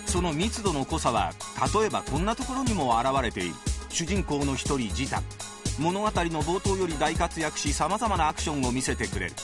その密度の濃さは例えばこんなところにも現れている。主人公の一人ジタン、物語の冒頭より大活躍し、様々なアクションを見せてくれる。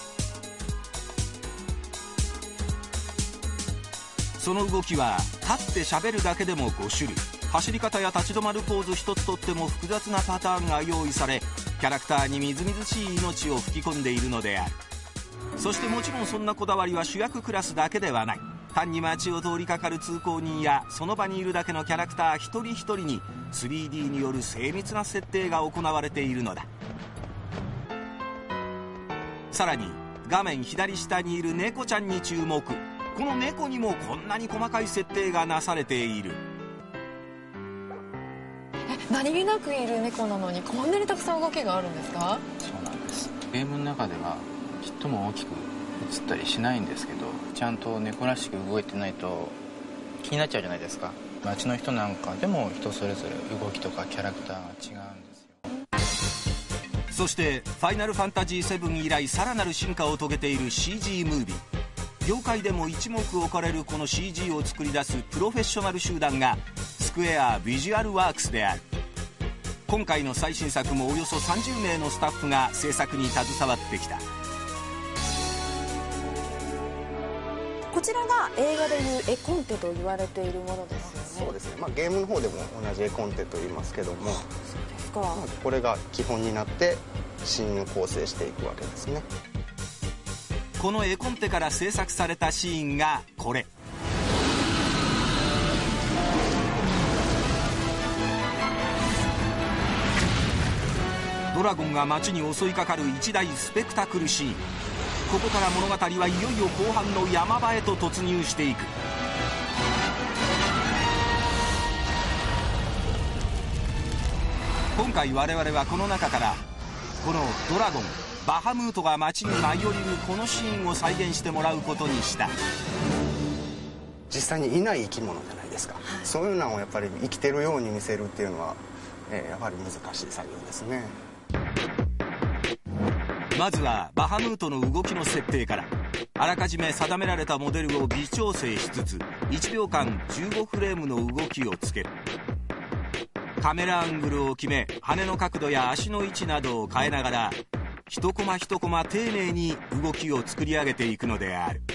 その動きは立って喋るだけでも5種類、走り方や立ち止まるポーズ一つとっても複雑なパターンが用意され、キャラクターにみずみずしい命を吹き込んでいるのである。そしてもちろんそんなこだわりは主役クラスだけではない。単に街を通りかかる通行人やその場にいるだけのキャラクター一人一人に 3D による精密な設定が行われているのだ。さらに画面左下にいる猫ちゃんに注目。この猫にもこんなに細かい設定がなされている。 何気なくいる猫なのにこんなにたくさん動きがあるんですか？ そうなんです。ゲームの中ではちっとも大きく映ったりしないんですけど、ちゃんと猫らしく動いてないと気になっちゃうじゃないですか。街の人なんかでも人それぞれ動きとかキャラクターが違うんですよ。 そして「ファイナルファンタジー7」以来さらなる進化を遂げている CG ムービー。業界でも一目置かれるこの CG を作り出すプロフェッショナル集団がスクエア・ビジュアルワークスである。今回の最新作もおよそ30名のスタッフが制作に携わってきた。 こちらが映画でいう絵コンテと言われているものですよね。 そうですね、ゲームの方でも同じ絵コンテと言いますけども、 そうですか。 これが基本になってシーンを構成していくわけですね。 この絵コンテから制作されたシーンがこれ。ドラゴンが街に襲いかかる一大スペクタクルシーン。ここから物語はいよいよ後半の山場へと突入していく。今回我々はこの中からこのドラゴンバハムートが街に舞い降りるこのシーンを再現してもらうことにした。 実際にいない生き物じゃないですか、そういうのをやっぱり生きてるように見せるっていうのは、やはり難しい作業ですね。 まずはバハムートの動きの設定から。あらかじめ定められたモデルを微調整しつつ1秒間15フレームの動きをつける。カメラアングルを決め、羽の角度や足の位置などを変えながら一コマ一コマ丁寧に動きを作り上げていくのである。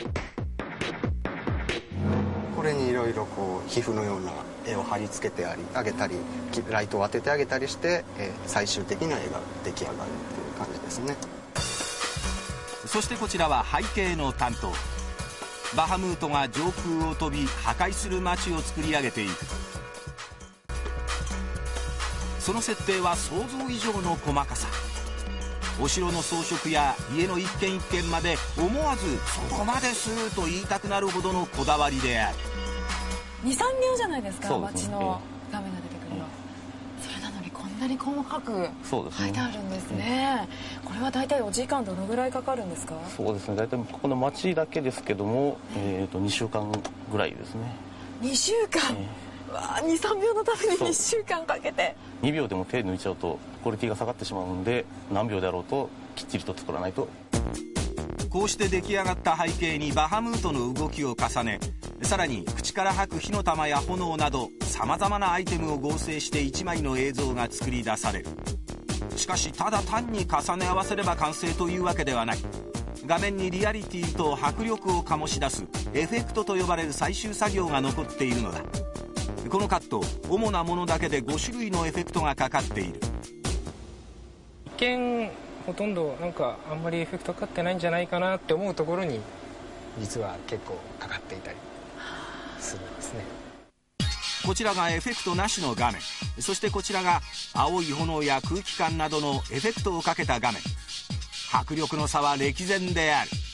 これにいろいろ皮膚のような絵を貼り付けてあげたり、ライトを当ててあげたりして、最終的な絵が出来上がるっていう感じですね。 そしてこちらは背景の担当。バハムートが上空を飛び破壊する街を作り上げていく。その設定は想像以上の細かさ。お城の装飾や家の一軒一軒まで思わずそこまですと言いたくなるほどのこだわりである。 2,3 秒じゃないですか、街の画面が出てくるの、それなのにこんなに細かく書いてあるんですね。これは大体お時間どのぐらいかかるんですか？ そうですね、大体ここの街だけですけども、2週間ぐらいですね。 2週間、2,3 秒のために2週間かけて。 2秒でも手抜いちゃうとクオリティが下がってしまうので、何秒であろうときっちりと作らないと。 こうして出来上がった背景にバハムートの動きを重ね、さらに口から吐く火の玉や炎などさまざまなアイテムを合成して1枚の映像が作り出される。しかしただ単に重ね合わせれば完成というわけではない。画面にリアリティと迫力を醸し出すエフェクトと呼ばれる最終作業が残っているのだ。このカット、主なものだけで5種類のエフェクトがかかっている。 一見ほとんどあんまりエフェクトかかってないんじゃないかなって思うところに実は結構かかっていたりするんですね。 こちらがエフェクトなしの画面。そしてこちらが青い炎や空気感などのエフェクトをかけた画面。迫力の差は歴然である。